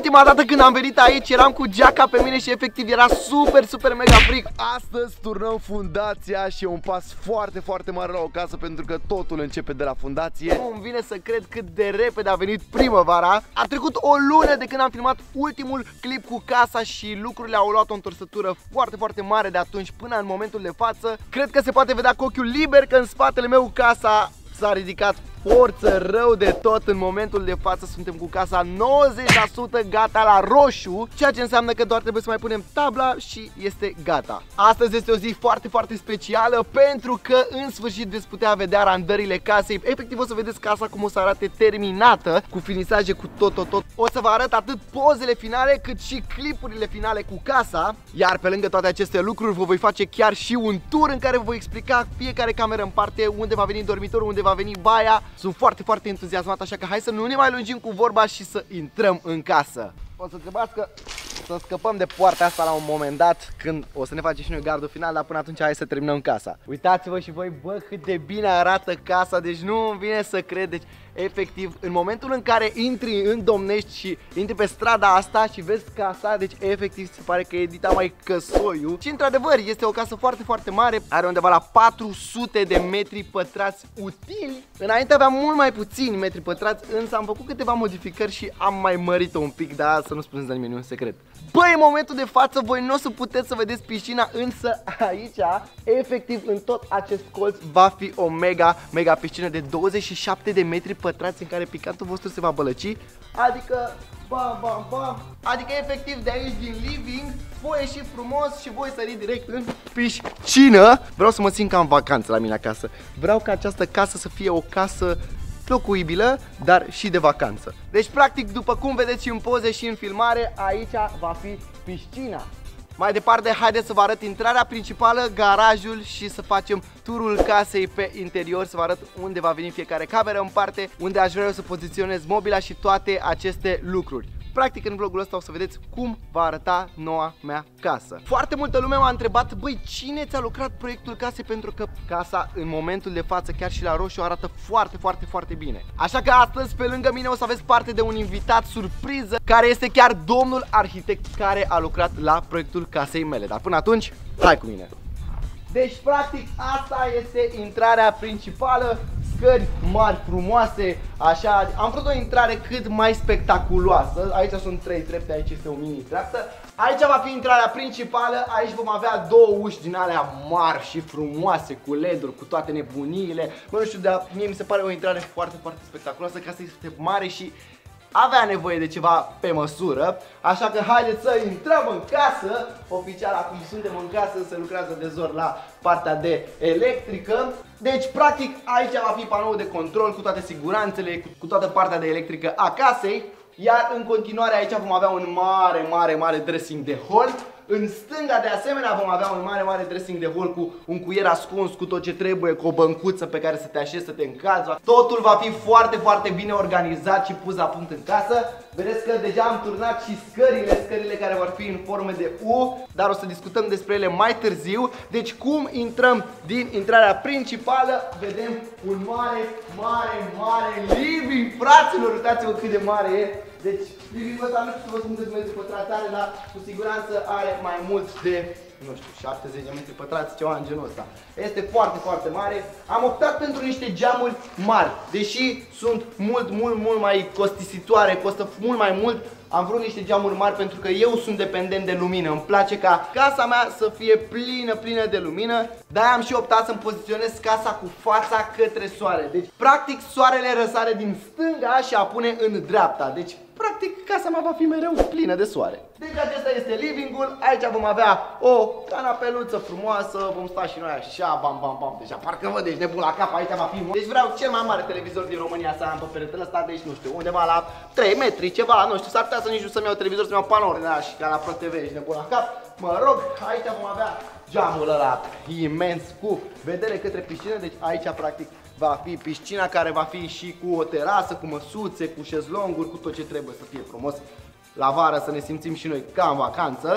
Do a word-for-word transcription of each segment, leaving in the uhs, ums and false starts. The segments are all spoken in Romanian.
ultima dată când am venit aici eram cu geaca pe mine și efectiv era super, super mega frig. Astăzi turnăm fundația și e un pas foarte, foarte mare la o casă pentru că totul începe de la fundație. Nu îmi vine să cred cât de repede a venit primăvara. A trecut o lună de când am filmat ultimul clip cu casa și lucrurile au luat o întorsătură foarte, foarte mare de atunci până în momentul de față. Cred că se poate vedea cu ochiul liber că în spatele meu casa s-a ridicat forță rău de tot. În momentul de față suntem cu casa nouăzeci la sută gata la roșu, ceea ce înseamnă că doar trebuie să mai punem tabla și este gata. Astăzi este o zi foarte, foarte specială pentru că în sfârșit veți putea vedea randările casei. Efectiv o să vedeți casa cum o să arate terminată, cu finisaje, cu tot, tot, tot. O să vă arăt atât pozele finale cât și clipurile finale cu casa. Iar pe lângă toate aceste lucruri vă voi face chiar și un tour în care vă voi explica fiecare cameră în parte, unde va veni dormitorul, unde va veni baia. Sunt foarte, foarte entuziasmat, așa că hai să nu ne mai lungim cu vorba și să intrăm în casă. O să trebuiască să scăpăm de poarta asta la un moment dat, când o să ne facem și noi gardul final, dar până atunci hai să terminăm casa. Uitați-vă și voi, bă, cât de bine arată casa, deci nu îmi vine să cred. Deci, efectiv, în momentul în care intri în Domnești și intri pe strada asta și vezi casa, deci efectiv se pare că e Edita mai Căsoiu. Și într-adevăr este o casă foarte, foarte mare, are undeva la patru sute de metri pătrați utili. Înainte aveam mult mai puțini metri pătrați, însă am făcut câteva modificări și am mai mărit-o un pic, dar să nu spuneți la nimeni, un secret. Băi, în momentul de față voi nu o să puteți să vedeți piscina, însă aici, efectiv, în tot acest colț va fi o mega, mega piscină de douăzeci și șapte de metri pătrați în care picantul vostru se va bălăci. Adică, bam, bam, bam, adică efectiv de aici din living voi ieși frumos și voi sări direct în piscină. Vreau să mă simt ca în vacanță la mine acasă. Vreau ca această casă să fie o casă locuibilă, dar și de vacanță. Deci, practic, după cum vedeți și în poze și în filmare, aici va fi piscina. Mai departe, haideți să vă arăt intrarea principală, garajul și să facem turul casei pe interior, să vă arăt unde va veni fiecare cameră în parte, unde aș vrea eu să poziționez mobila și toate aceste lucruri. Practic, în vlogul ăsta o să vedeți cum va arăta noua mea casă. Foarte multă lume m-a întrebat, băi, cine ți-a lucrat proiectul casei, pentru că casa în momentul de față, chiar și la roșu, arată foarte, foarte, foarte bine. Așa că astăzi, pe lângă mine, o să aveți parte de un invitat surpriză, care este chiar domnul arhitect care a lucrat la proiectul casei mele. Dar până atunci, hai cu mine! Deci, practic, asta este intrarea principală. Scări mari, frumoase, așa. Am vrut o intrare cât mai spectaculoasă. Aici sunt trei trepte, aici este o mini treaptă. Aici va fi intrarea principală. Aici vom avea două uși din alea mari și frumoase, cu L E D-uri, cu toate nebuniile. Mă, nu știu, dar mie mi se pare o intrare foarte, foarte spectaculoasă. Casa este mare și avea nevoie de ceva pe măsură. Așa că haideți să intrăm în casă. Oficial acum suntem în casă, se lucrează de zor la partea de electrică. Deci practic aici va fi panoul de control cu toate siguranțele, cu toată partea de electrică a casei. Iar în continuare aici vom avea un mare, mare, mare dressing de hall. În stânga de asemenea vom avea un mare, mare dressing de hall cu un cuier ascuns, cu tot ce trebuie, cu o băncuță pe care să te așezi, să te încazi. Totul va fi foarte, foarte bine organizat și pus la punct în casă. Vedeți că deja am turnat și scările, scările care vor fi în formă de U, dar o să discutăm despre ele mai târziu. Deci cum intrăm din intrarea principală, vedem un mare, mare, mare living, fraților, uitați-vă cât de mare e. Deci, living-ul ăsta nu știu să vă spun câți metri pătrați are, dar cu siguranță are mai mult de, nu știu, șaptezeci de metri pătrați, ceva în genul ăsta. Este foarte, foarte mare. Am optat pentru niște geamuri mari, deși sunt mult, mult, mult mai costisitoare, costă mult mai mult. Am vrut niște geamuri mari pentru că eu sunt dependent de lumină. Îmi place ca casa mea să fie plină, plină de lumină. De-aia am și optat să-mi poziționez casa cu fața către soare. Deci, practic, soarele răsare din stânga și apune în dreapta. Deci, practic, casa mea va fi mereu plină de soare. Deci acesta este living-ul. Aici vom avea o canapeluță frumoasă. Vom sta și noi așa, bam, bam, bam. Deja parcă văd, deci nebun la cap, aici va fi. Deci vreau cel mai mare televizor din România să am pe peretele ăsta. Deci nu știu, undeva la trei metri, ceva, nu știu, s-ar putea să nici nu să-mi iau televizor, să-mi iau panouri, da, și ca la Pro T V, ești nebun la cap. Mă rog, aici vom avea geamul ăla imens cu vedere către piscină. Deci aici practic va fi piscina, care va fi și cu o terasă, cu măsuțe, cu șezlonguri, cu tot ce trebuie să fie frumos la vară, să ne simțim și noi ca în vacanță.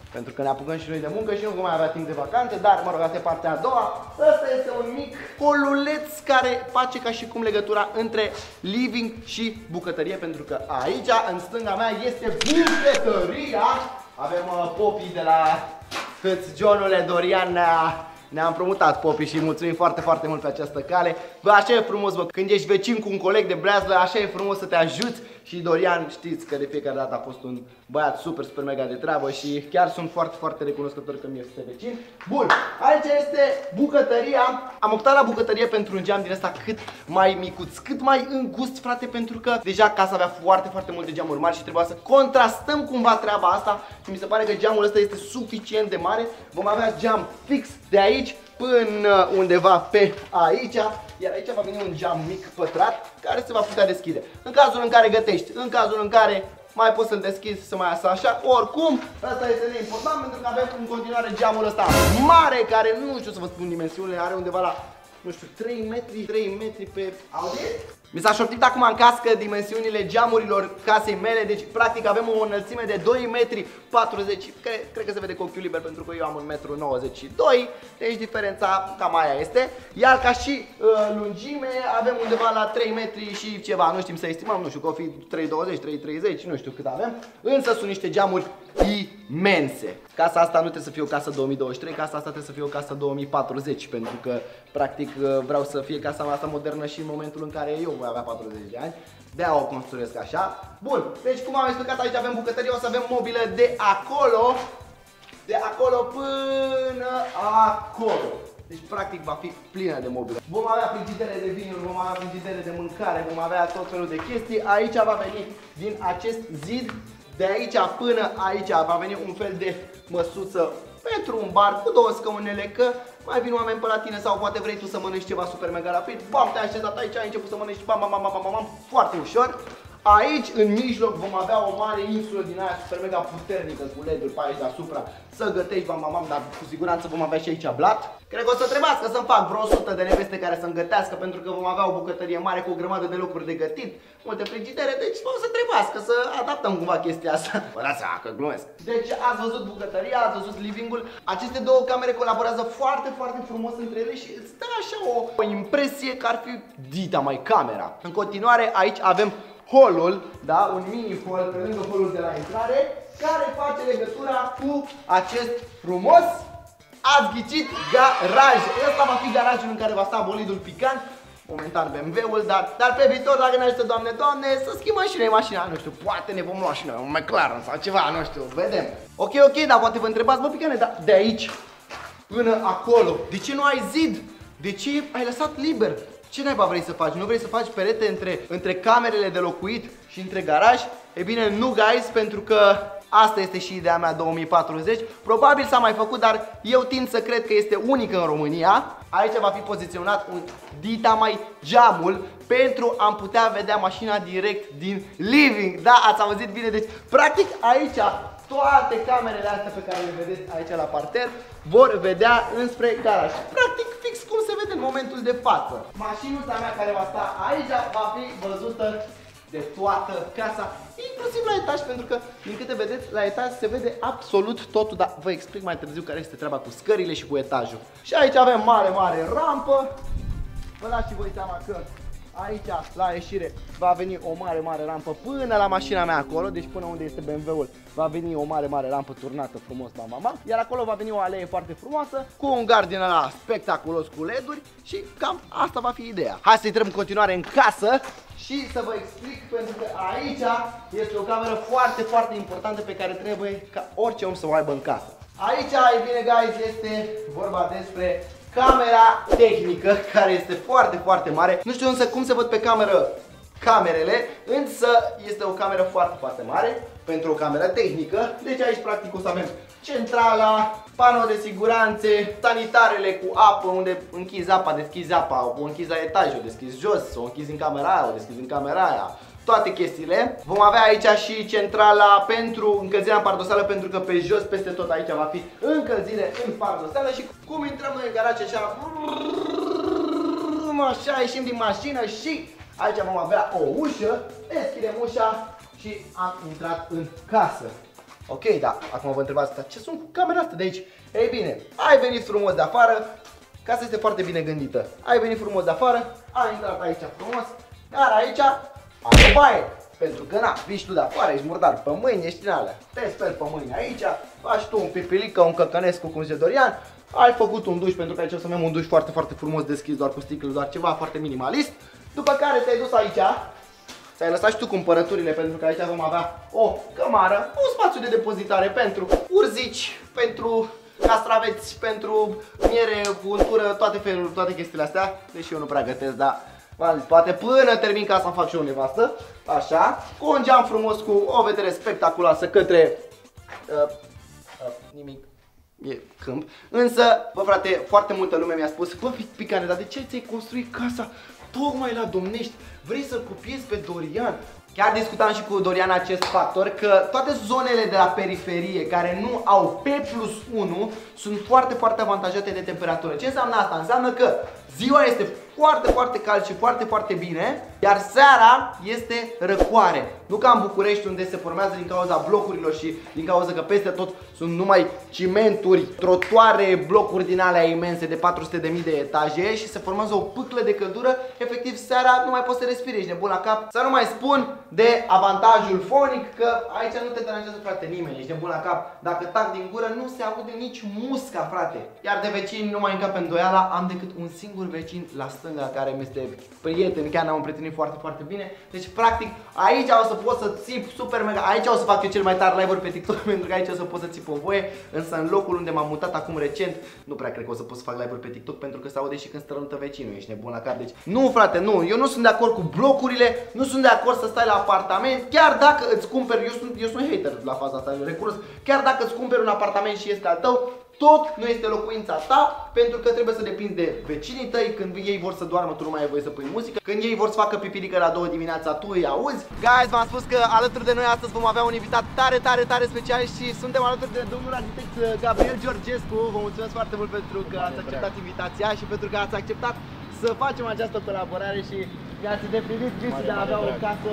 pentru că ne apucăm și noi de muncă și nu vom mai avea timp de vacanțe, dar mă rog, asta e partea a doua. Ăsta este un mic holuleț care face ca și cum legătura între living și bucătărie, pentru că aici, în stânga mea, este bucătăria. Avem uh, popii de la Hâț-Johnule, Dorian ne-a Ne-a împrumutat popii și mulțumim foarte, foarte mult pe această cale. Bă, așa e frumos, bă, când ești vecin cu un coleg de breazlă, așa e frumos să te ajuți. Și Dorian, știți că de fiecare dată a fost un băiat super, super mega de treabă și chiar sunt foarte, foarte recunoscător că mi este vecin. Bun, aici este bucătăria. Am optat la bucătărie pentru un geam din ăsta cât mai micuț, cât mai îngust, frate, pentru că deja casa avea foarte, foarte multe geamuri mari și trebuia să contrastăm cumva treaba asta și mi se pare că geamul ăsta este suficient de mare. Vom avea geam fix de aici până undeva pe aici, iar aici va veni un geam mic pătrat care se va putea deschide. În cazul în care gătești, în cazul în care mai poți să-l deschizi să mai iasă așa, oricum, asta este neimportant pentru că avem în continuare geamul ăsta mare care nu știu să vă spun dimensiunile, are undeva la, nu știu, trei metri, trei metri pe audit. Mi s-a șoptit acum în cască dimensiunile geamurilor casei mele, deci practic avem o înălțime de doi metri patruzeci, cred, cred că se vede cu ochiul liber pentru că eu am un metru nouăzeci și doi, deci diferența cam aia este. Iar ca și uh, lungime avem undeva la trei metri și ceva, nu știm să estimăm, nu știu, că o fi trei douăzeci, trei treizeci, nu știu cât avem, însă sunt niște geamuri imense. Casa asta nu trebuie să fie o casă două mii douăzeci și trei, casa asta trebuie să fie o casă două mii patruzeci, pentru că practic vreau să fie casa asta modernă și în momentul în care eu voi avea patruzeci de ani. De-aia o construiesc așa. Bun, deci cum am explicat, aici avem bucătărie, o să avem mobilă de acolo, de acolo până acolo. Deci practic va fi plină de mobilă. Vom avea frigidere de vinuri, vom avea frigidere de mâncare, vom avea tot felul de chestii. Aici va veni din acest zid, de aici până aici va veni un fel de măsuță pentru un bar cu două scaunele, că mai vin oameni pe la tine sau poate vrei tu să mănânci ceva super mega rapid. Bam, te-ai așezat aici, ai început să mănânci, bam, bam, bam, bam, bam, bam, foarte ușor. Aici, în mijloc, vom avea o mare insulă din aia super mega puternică cu L E D-uri pe aici deasupra, să gătești, bam, bam, bam, dar cu siguranță vom avea și aici blat. Cred că o să trebuiască să-mi fac vreo o sută de neveste care să-mi gătească, pentru că vom avea o bucătărie mare cu o grămadă de locuri de gătit, multe frigidere, deci o să trebuiască să adaptăm cumva chestia asta. Vă dați seama că glumesc. Deci ați văzut bucătăria, ați văzut living-ul. Aceste două camere colaborează foarte, foarte frumos între ele și îți dă așa o, o impresie că ar fi dita mai camera. În continuare, aici avem holul, da, un mini hol pe lângă holul de la intrare, care face legătura cu acest frumos, ați ghicit, garaj. Ăsta va fi garajul în care va sta bolidul picant, momentan B M W-ul, dar, dar pe viitor, dacă ne ajută, Doamne, Doamne, să schimbăm și noi mașina, nu știu, poate ne vom lua și noi un McLaren sau ceva, nu știu, vedem. Ok, ok, dar poate vă întrebați, bă, Picane, dar de aici până acolo, de ce nu ai zid? De ce ai lăsat liber? Ce naiba vrei să faci? Nu vrei să faci perete între, între camerele de locuit și între garaj? E bine, nu, guys, pentru că asta este și ideea mea două mii patruzeci. Probabil s-a mai făcut, dar eu tind să cred că este unică în România. Aici va fi poziționat un dita mai geamul pentru a putea vedea mașina direct din living. Da, ați auzit bine, deci practic aici toate camerele astea pe care le vedeți aici la parter vor vedea înspre garaj. Practic fix cum se vede în momentul de față. Mașinuța mea care va sta aici va fi văzută de toată casa, inclusiv la etaj, pentru că, din câte vedeți, la etaj se vede absolut totul, dar vă explic mai târziu care este treaba cu scările și cu etajul. Și aici avem mare, mare rampă. Vă dați și voi seama că aici, la ieșire, va veni o mare, mare rampă până la mașina mea acolo, deci până unde este B M W-ul va veni o mare, mare rampă turnată frumos, bam, bam, bam. Iar acolo va veni o alee foarte frumoasă, cu un gard din ăla spectaculos cu L E D-uri și cam asta va fi ideea. Hai să intrăm în continuare în casă și să vă explic, pentru că aici este o cameră foarte, foarte importantă pe care trebuie ca orice om să o aibă în casă. Aici, e bine, guys, este vorba despre camera tehnică, care este foarte, foarte mare. Nu știu însă cum se văd pe cameră camerele, însă este o cameră foarte, foarte mare pentru o cameră tehnică. Deci aici practic o să avem centrala, panou de siguranțe, sanitarele cu apă, unde închizi apa, deschizi apa, o închizi la etaj, o deschizi jos, o închizi în camera aia, o deschizi în camera aia. Toate chestiile. Vom avea aici și centrala pentru încălzirea în pardoseală, pentru că pe jos, peste tot aici va fi încălzire în pardoseală. Și cum intrăm noi în garaj așa, așa, ieșim din mașină și aici vom avea o ușă, deschidem ușa și am intrat în casă. Ok, da, acum vă întrebați, dar ce sunt cu camera asta de aici? Ei bine, ai venit frumos de afară, casa este foarte bine gândită. Ai venit frumos de afară, ai intrat aici frumos, dar aici ai o baie. Pentru că, na, vii tu de afară, ești murdar pe mâini, ești în alea. Te speli pe mâini aici, faci tu un pipilică, un căcănescu, cum zice Dorian. Ai făcut un duș, pentru că aici o să avem un duș foarte, foarte frumos deschis, doar cu sticle, doar ceva foarte minimalist. După care te-ai dus aici, ți-ai lăsat și tu cumpărăturile, pentru că aici vom avea o cămară, un spațiu de depozitare pentru urzici, pentru castraveți, pentru miere, untură, toate felurile, toate chestiile astea. Deși eu nu prea gătesc, dar poate până termin casa fac și o nevastă. Așa, cu un geam frumos, cu o vedere spectaculoasă către uh, uh, nimic. E câmp. Însă, bă frate, foarte multă lume mi-a spus: bă, Picane, dar de ce ți-ai construit casa tocmai la Domnești? Vrei să-l copiezi pe Dorian? Chiar discutam și cu Dorian acest factor, că toate zonele de la periferie care nu au P plus unu sunt foarte, foarte avantajate de temperatură. Ce înseamnă asta? Înseamnă că ziua este foarte, foarte cald și foarte, foarte bine, iar seara este răcoare. Nu ca în București, unde se formează din cauza blocurilor și din cauza că peste tot sunt numai cimenturi, trotuare, blocuri din alea imense de patru sute de mii de etaje și se formează o pâclă de căldură. Efectiv, seara nu mai poți să respiri, ești nebun la cap. Să nu mai spun de avantajul fonic, că aici nu te deranjează, frate, nimeni, ești nebun la cap. Dacă tac din gură, nu se aude nici musca, frate. Iar de vecini nu mai încap în îndoiala, am decât un singur vecin la stânga care mi este prieten, chiar ne-am împrietenit foarte, foarte bine. Deci, practic, aici o să pot să țip super mega, aici o să fac eu cel mai tare live-uri pe TikTok, pentru că aici o să pot să țip o voie. Însă în locul unde m-am mutat acum recent, nu prea cred că o să pot să fac live-uri pe TikTok, pentru că se aude și când strănută vecinul, ești nebun la cap. Deci, nu, frate, nu, eu nu sunt de acord cu blocurile, nu sunt de acord să stai la apartament, chiar dacă îți cumperi, eu sunt, eu sunt hater la faza asta, eu recunosc, chiar dacă îți cumperi un apartament și este al tău, tot nu este locuința ta, pentru că trebuie să depinzi de vecinii tăi. Când ei vor să doarmă, tu nu mai ai voie să pui muzică. Când ei vor să facă pipilică la două dimineața, tu îi auzi. Guys, v-am spus că alături de noi astăzi vom avea un invitat tare, tare, tare special și suntem alături de domnul arhitect Gabriel Georgescu. Vă mulțumesc foarte mult pentru că ați acceptat invitația și pentru că ați acceptat să facem această colaborare și mi-ați îndeplinit visul de a avea o casă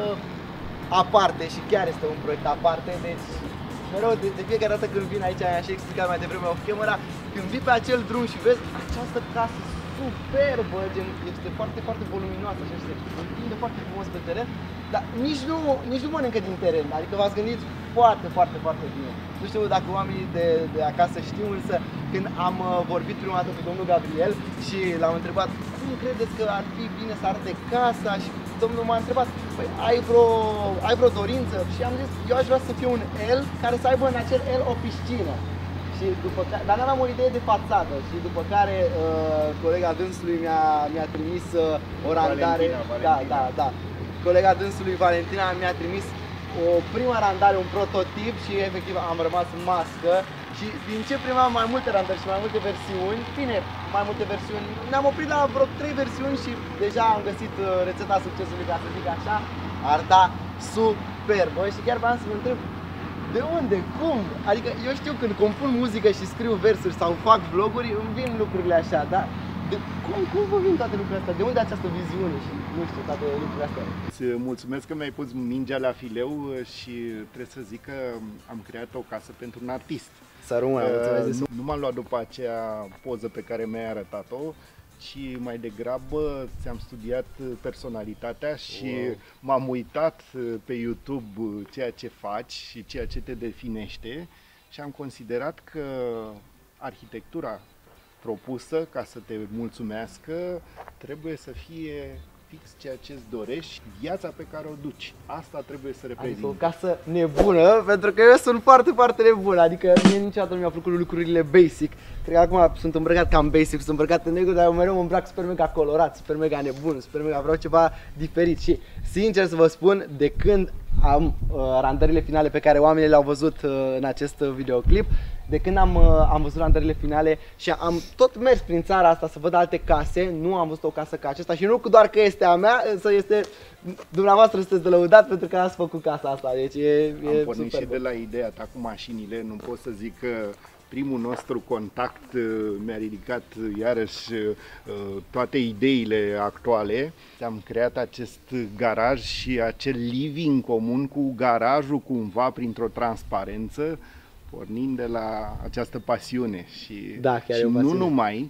aparte și chiar este un proiect aparte, deci mereu, de, de fiecare dată când vin aici, am și explicat mai devreme off camera, când vii pe acel drum și vezi această casă superbă, gen, este foarte, foarte voluminoasă, așa, și se întinde foarte frumos pe teren, dar nici nu, nici nu mănâncă din teren, adică v-ați gândit foarte, foarte, foarte bine. Nu știu dacă oamenii de, de acasă știu, însă când am vorbit prima dată cu domnul Gabriel și l-am întrebat cum credeți că ar fi bine să arate casa, și domnul m-a întrebat: păi, ai vreo, ai vreo dorință? Și am zis: eu aș vrea să fie un L care să aibă în acel L o piscină. Și după care, dar n-aveam o idee de fațadă și după care uh, colega dânsului mi-a mi-a trimis uh, o randare. Valentina, Valentina. Da, da, da. Colega dânsului Valentina mi-a trimis o prima randare, un prototip și efectiv am rămas în mască. Și din ce primeam mai multe randări și mai multe versiuni, bine, mai multe versiuni, ne-am oprit la vreo trei versiuni și deja am găsit uh, rețeta succesului, ca să zic așa. Arta superbă și chiar vreau să mă întreb: de unde? Cum? Adică eu știu când compun muzică și scriu versuri sau fac vloguri, îmi vin lucrurile așa, dar de, cum, cum vă vin toate lucrurile astea? De unde această viziune și nu știu, toate lucrurile astea? Îți mulțumesc că mi-ai pus mingea la fileu și trebuie să zic că am creat o casă pentru un artist. Să rămână, mulțumesc. Nu m-am luat după aceea poză pe care mi-ai arătat-o, ci mai degrabă ți-am studiat personalitatea și wow. m-am uitat pe YouTube ceea ce faci și ceea ce te definește și am considerat că arhitectura propusă, ca să te mulțumească, trebuie să fie fix ceea ce îți dorești, viața pe care o duci. Asta trebuie să reprezinte. Adică o casă nebună, pentru că eu sunt foarte, foarte nebun. Adică mie niciodată nu mi-au plăcut lucrurile basic. Cred că acum sunt îmbrăcat cam basic, sunt îmbrăcat în negru, dar eu mereu mă îmbrac super mega colorat, super mega nebun, super mega vreau ceva diferit. Și sincer să vă spun, de când am uh, randările finale pe care oamenii le-au văzut uh, în acest videoclip, de când am, uh, am văzut randările finale și am tot mers prin țara asta să văd alte case, nu am văzut o casă ca aceasta și nu doar că este a mea, însă este, dumneavoastră sunteți de lăudat pentru că ați făcut casa asta, deci e, e am pornit super și bun. De la ideea ta cu mașinile, nu pot să zic că primul nostru contact mi-a ridicat iarăși toate ideile actuale. Am creat acest garaj și acel living comun cu garajul cumva printr-o transparență, pornind de la această pasiune și, da, chiar și e o pasiune. nu numai.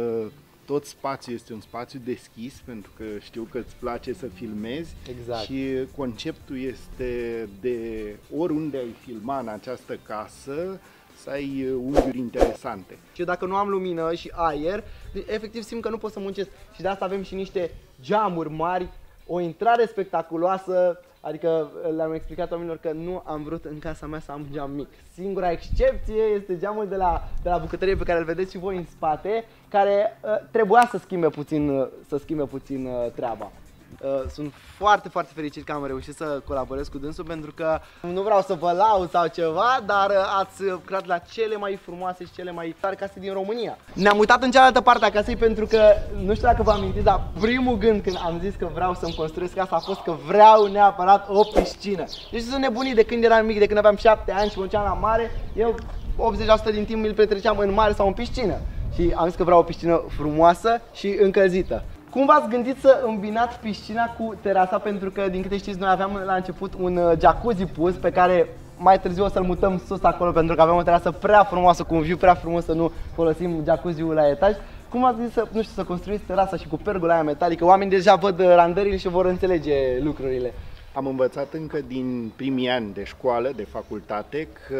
Tot spațiul este un spațiu deschis, pentru că știu că îți place să filmezi. Exact. Și conceptul este de oriunde ai filma în această casă să ai unghiuri interesante. Și dacă nu am lumină și aer, efectiv simt că nu pot să muncesc. Și de asta avem și niște geamuri mari, o intrare spectaculoasă. Adică le-am explicat oamenilor că nu am vrut în casa mea să am geam mic. Singura excepție este geamul de la, de la bucătărie pe care îl vedeți și voi în spate, care uh, trebuia să schimbe puțin, uh, să schimbe puțin uh, treaba. Uh, sunt foarte, foarte fericit că am reușit să colaborez cu dânsul, pentru că nu vreau să vă laud sau ceva, dar uh, ați lucrat la cele mai frumoase și cele mai tare case din România. Ne-am uitat în cealaltă parte a casei pentru că, nu știu dacă vă amintiți, dar primul gând când am zis că vreau să-mi construiesc casa a fost că vreau neapărat o piscină. Deci sunt nebunit de când eram mic, de când aveam șapte ani și mă duceam la mare, eu optzeci la sută din timp îl petreceam în mare sau în piscină. Și am zis că vreau o piscină frumoasă și încălzită. Cum v-ați gândit să îmbinați piscina cu terasa? Pentru că, din câte știți, noi aveam la început un jacuzzi pus, pe care mai târziu o să-l mutăm sus acolo, pentru că avem o terasă prea frumoasă, cu un view prea frumos, să nu folosim jacuzziul la etaj. Cum ați gândit să, nu știu, să construiți terasa și cu pergola aia metalică? Oamenii deja văd randările și vor înțelege lucrurile. Am învățat încă din primii ani de școală, de facultate, că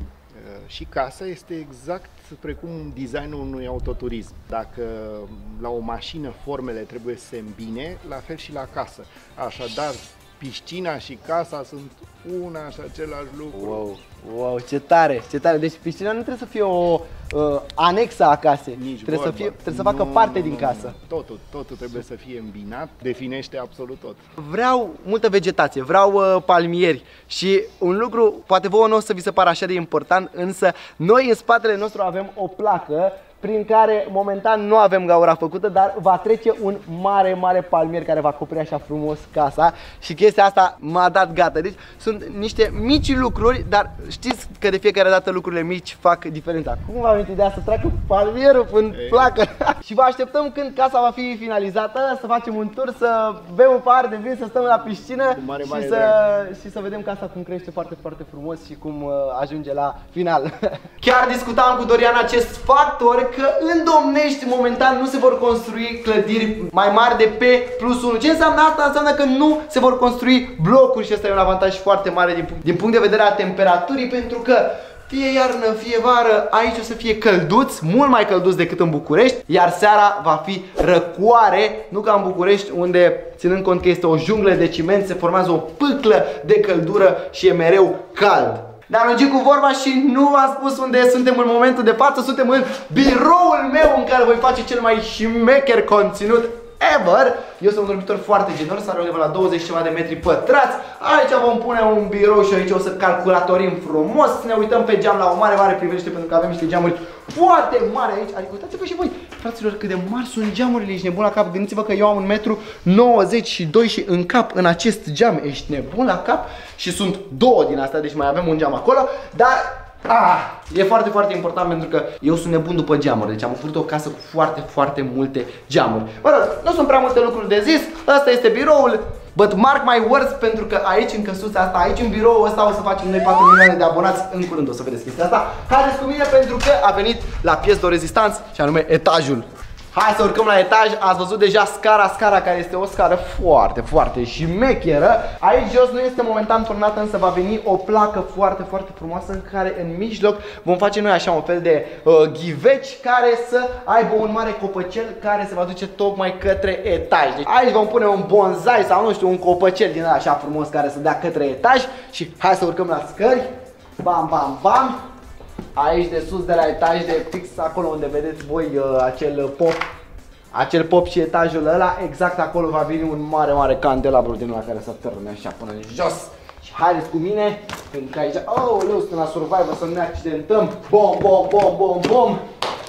și casa este exact precum designul unui autoturism. Dacă la o mașină formele trebuie să se îmbine, la fel și la casă. Așadar, piscina și casa sunt una și același lucru. Wow, wow, ce tare, ce tare. Deci piscina nu trebuie să fie o uh, anexă a casei. Nici trebuie vorba. să fie, trebuie să nu, facă parte nu, din nu, casă. Nu. Totul, totul trebuie să fie îmbinat, definește absolut tot. Vreau multă vegetație, vreau uh, palmieri și un lucru, poate vouă nu o să vi se pară așa de important, însă noi în spatele nostru avem o placă prin care momentan nu avem gaura făcută, dar va trece un mare, mare palmier care va acoperi așa frumos casa și chestia asta m-a dat gata. Deci sunt niște mici lucruri, dar știți că de fiecare dată lucrurile mici fac diferența. Cum v-am amintit de asta? Să treacă palmierul în placă. Și vă așteptăm când casa va fi finalizată, să facem un tur, să bem un pahar de vin, să stăm la piscină mare, și, mare să, și să vedem casa cum crește foarte, foarte frumos și cum uh, ajunge la final. Chiar discutam cu Dorian acest factor, că în Domnești momentan nu se vor construi clădiri mai mari de pe plus unu. Ce înseamnă asta? Înseamnă că nu se vor construi blocuri și asta e un avantaj foarte mare din punct, din punct de vedere a temperaturii, pentru că fie iarnă, fie vară, aici o să fie călduț, mult mai călduț decât în București, iar seara va fi răcoare, nu ca în București, unde, ținând cont că este o junglă de ciment, se formează o pâclă de căldură și e mereu cald. Ne-am lungit cu vorba și nu v-am spus unde suntem în momentul de față. Suntem în biroul meu în care voi face cel mai șmecher conținut ever. Eu sunt un dormitor foarte generos, are undeva la douăzeci ceva de metri pătrați. Aici vom pune un birou și aici o să calculatorim frumos. Ne uităm pe geam la o mare, mare priveliște, pentru că avem niște geamuri foarte mari aici. Adică uitați-vă și voi, fraților, cât de mari sunt geamurile. Ești nebun la cap? Gândiți-vă că eu am un metru nouăzeci și doi și în cap în acest geam. Ești nebun la cap? Și sunt două din astea, deci mai avem un geam acolo. Dar ah, e foarte, foarte important, pentru că eu sunt nebun după geamuri. Deci am făcut o casă cu foarte, foarte multe geamuri. Mă rog, nu sunt prea multe lucruri de zis. Asta este biroul. But mark my words, pentru că aici în căsuța asta, aici în biroul ăsta o să facem noi patru milioane de abonați în curând, o să vedeți chestia asta. Haideți cu mine, pentru că a venit la piesă de rezistanță și anume etajul. Hai să urcăm la etaj. Ați văzut deja scara, scara care este o scară foarte, foarte șmecheră. Aici jos nu este momentan turnată, însă va veni o placă foarte, foarte frumoasă în care în mijloc vom face noi așa un fel de uh, ghiveci care să aibă un mare copăcel care se va duce tocmai către etaj. Deci aici vom pune un bonsai sau nu știu, un copăcel din ăla așa frumos care să dea către etaj. Și hai să urcăm la scări. Bam, bam, bam. Aici de sus, de la etaj, de fix acolo unde vedeți voi uh, acel pop, acel pop și etajul ăla, exact acolo va veni un mare, mare candelabru din ăla care să târne așa până în jos. Și haideți cu mine, pentru că aici, oh, leu, sunt la Survivor, să nu ne accidentăm. Bom, bom, bom, bom, bom.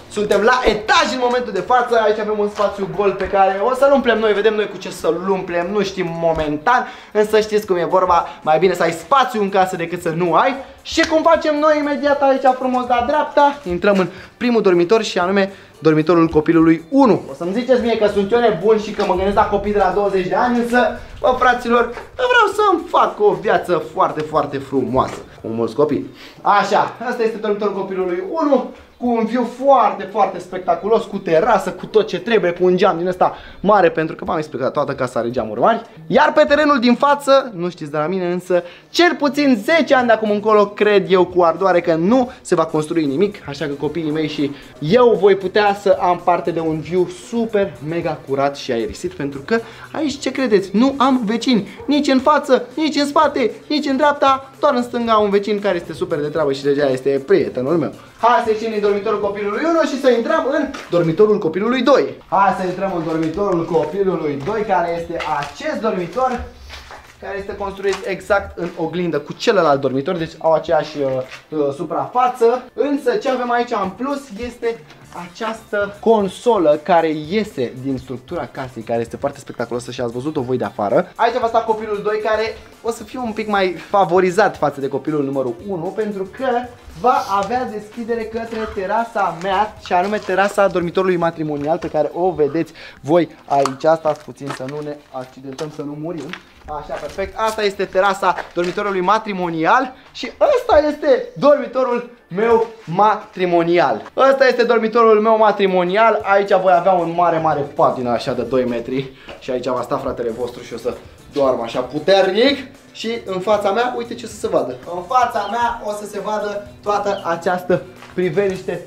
Suntem la etaj în momentul de față. Aici avem un spațiu gol pe care o să-l umplem noi. Vedem noi cu ce să-l umplem, nu știm momentan. Însă știți cum e vorba, mai bine să ai spațiu în casă decât să nu ai. Și cum facem noi imediat aici frumos la dreapta, intrăm în primul dormitor și anume dormitorul copilului unu. O să-mi ziceți mie că sunt eu nebun și că mă gândesc la copii de la douăzeci de ani, însă, bă, fraților, vreau să-mi fac o viață foarte, foarte frumoasă cu mulți copii. Așa, asta este dormitorul copilului unu, cu un view foarte, foarte spectaculos, cu terasă, cu tot ce trebuie, cu un geam din ăsta mare, pentru că v-am explicat, toată casa are geamuri mari. Iar pe terenul din față, nu știți de la mine, însă, cel puțin zece ani de acum încolo, cred eu cu ardoare că nu se va construi nimic, așa că copiii mei și eu voi putea să am parte de un view super, mega curat și aerisit, pentru că aici, ce credeți, nu am vecini, nici în față, nici în spate, nici în dreapta, doar în stânga un vecin care este super de treabă și deja este prietenul meu. Hai să ieșim din dormitorul copilului unu și să intrăm în dormitorul copilului doi. Hai să intrăm în dormitorul copilului doi, care este acest dormitor, care este construit exact în oglindă cu celălalt dormitor, deci au aceeași uh, uh, suprafață. Însă ce avem aici în plus este această consolă care iese din structura casei, care este foarte spectaculoasă și ați văzut-o voi de afară. Aici va sta copilul doi, care o să fie un pic mai favorizat față de copilul numărul unu, pentru că va avea deschidere către terasa mea, și anume terasa dormitorului matrimonial, pe care o vedeți voi aici. Stați puțin să nu ne accidentăm, să nu murim. Așa, perfect. Asta este terasa dormitorului matrimonial și ăsta este dormitorul meu matrimonial. Ăsta este dormitorul meu matrimonial. Aici voi avea un mare, mare pat din așa de doi metri și aici va sta fratele vostru și o să doarmă așa puternic. Și în fața mea, uite ce să se vadă. În fața mea o să se vadă toată această priveliște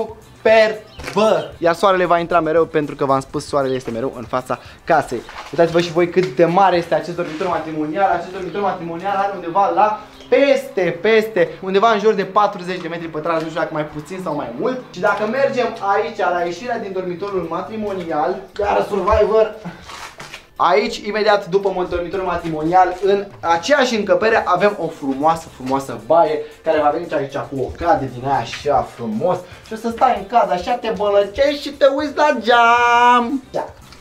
superbă. Iar soarele va intra mereu, pentru că v-am spus, soarele este mereu în fața casei. Uitați-vă și voi cât de mare este acest dormitor matrimonial. Acest dormitor matrimonial are undeva la peste, peste, undeva în jur de patruzeci de metri pătrați, nu știu dacă mai puțin sau mai mult. Și dacă mergem aici, la ieșirea din dormitorul matrimonial, iar Survivor, aici, imediat după dormitorul matrimonial, în aceeași încăpere, avem o frumoasă, frumoasă baie, care va veni aici cu o cadă din aia așa frumos. Și o să stai în cadă așa, te bălăcești și te uiți la geam. Ia.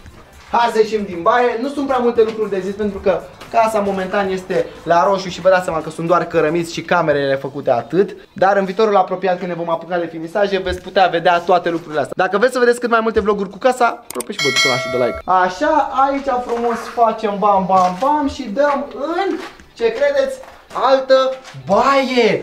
Hai să ieșim din baie. Nu sunt prea multe lucruri de zis, pentru că casa momentan este la roșu și vă dați seama că sunt doar cărămiți și camerele făcute atât. Dar în viitorul apropiat, când ne vom apuca de finisaje, veți putea vedea toate lucrurile astea. Dacă vreți să vedeți cât mai multe vloguri cu casa, aproape și butonul de like. Așa, aici frumos facem bam bam bam și dăm în, ce credeți, altă baie.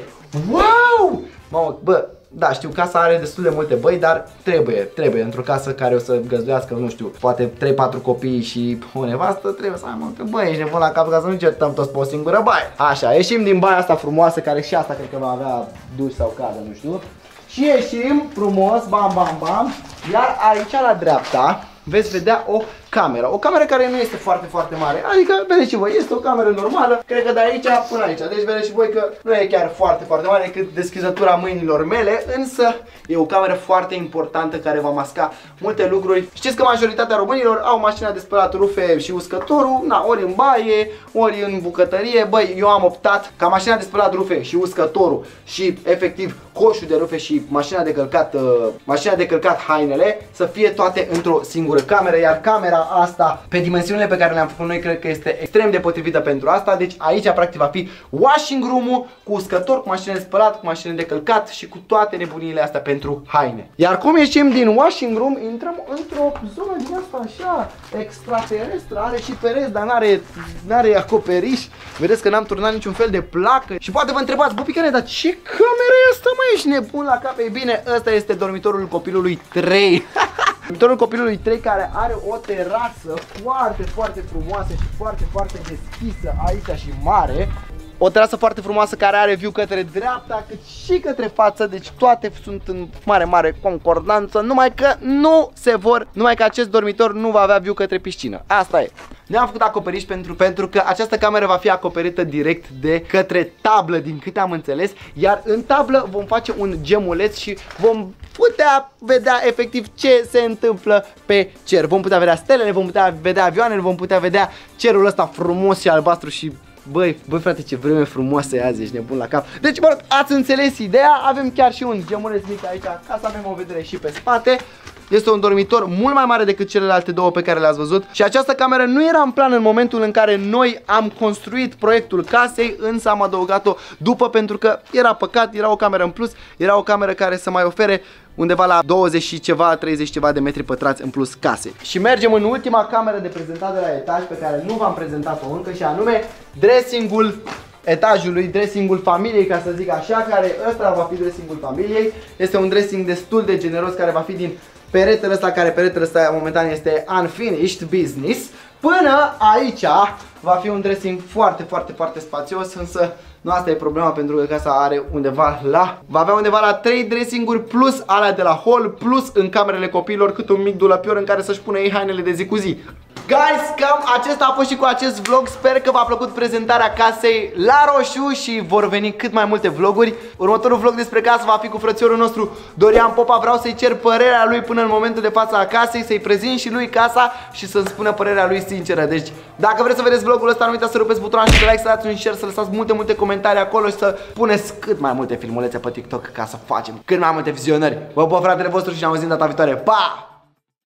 Wow! Mamă, bă, da, știu, casa are destul de multe băi, dar trebuie, trebuie, într-o casă care o să găzduiască, nu știu, poate trei patru copii și o nevastă, trebuie să ai multe băi, ești nebun la cap ca să nu certăm toți pe o singură baie. Așa, ieșim din baia asta frumoasă, care și asta cred că va avea duș sau cadă, nu știu. Și ieșim frumos, bam, bam, bam, iar aici la dreapta veți vedea o cameră. O cameră care nu este foarte, foarte mare. Adică, vedeți și voi, este o cameră normală. Cred că de aici până aici. Deci vedeți și voi că nu e chiar foarte, foarte mare, decât deschizătura mâinilor mele. Însă e o cameră foarte importantă care va masca multe lucruri. Știți că majoritatea românilor au mașina de spălat rufe și uscătorul, na, ori în baie, ori în bucătărie. Băi, eu am optat ca mașina de spălat rufe și uscătorul și efectiv coșul de rufe și mașina de călcat, uh, mașina de călcat hainele să fie toate într-o singură cameră. Iar camera asta, pe dimensiunile pe care le-am făcut noi, cred că este extrem de potrivită pentru asta. Deci aici practic va fi washing room-ul cu uscător, cu mașină de spălat, cu mașină de călcat și cu toate nebuniile astea pentru haine. Iar cum ieșim din washing room, intrăm într-o zonă din asta așa extraterestră. Are și pereți, dar n-are n-are acoperiș. Vedeți că n-am turnat niciun fel de placă. Și poate vă întrebați, bă, Picane, dar ce cameră e asta, mă? Ești nebun la cap? Ei bine, ăsta este dormitorul copilului trei. Dormitorul copilului trei, care are o terasă foarte, foarte frumoasă și foarte, foarte deschisă aici și mare. O terasă foarte frumoasă care are view către dreapta, cât și către față, deci toate sunt în mare, mare concordanță, numai că nu se vor, numai că acest dormitor nu va avea view către piscină. Asta e. Ne-am făcut acoperiș pentru, pentru că această cameră va fi acoperită direct de către tablă, din câte am înțeles, iar în tablă vom face un gemuleț și vom putea vedea efectiv ce se întâmplă pe cer. Vom putea vedea stelele, vom putea vedea avioanele, vom putea vedea cerul ăsta frumos și albastru și Băi, băi frate, ce vreme frumoasă e azi, ești nebun la cap. Deci, mă rog, ați înțeles ideea. Avem chiar și un gemuleț mic aici, ca să avem o vedere și pe spate. Este un dormitor mult mai mare decât celelalte două pe care le-ați văzut. Și această cameră nu era în plan în momentul în care noi am construit proiectul casei, însă am adăugat-o după, pentru că era păcat, era o cameră în plus, era o cameră care să mai ofere undeva la douăzeci și ceva, treizeci ceva de metri pătrați în plus case. Și mergem în ultima cameră de prezentat de la etaj, pe care nu v-am prezentat-o încă, și anume dressingul etajului, dressingul familiei, ca să zic așa, care ăsta va fi dressingul familiei. Este un dressing destul de generos, care va fi din peretele ăsta, care peretele ăsta momentan este unfinished business. Până aici va fi un dressing foarte, foarte, foarte spațios, însă nu asta e problema, pentru că casa are undeva la... Va avea undeva la trei dressinguri plus alea de la hall, plus în camerele copiilor cât un mic dulapior în care să-și pună ei hainele de zi cu zi. Guys, cam acesta a fost și cu acest vlog. Sper că v-a plăcut prezentarea casei la roșu și vor veni cât mai multe vloguri. Următorul vlog despre casă va fi cu frățiorul nostru Dorian Popa. Vreau să-i cer părerea lui până în momentul de față a casei, să-i prezint și lui casa și să-mi spună părerea lui sinceră. Deci, dacă vreți să vedeți vlogul ăsta, nu uitați să rupeți butonul și de like, să dați un share, să lăsați multe, multe comentarii acolo și să puneți cât mai multe filmulețe pe TikTok ca să facem cât mai multe vizionări. Vă pup, fratele vostru, și ne auzim data viitoare. Pa!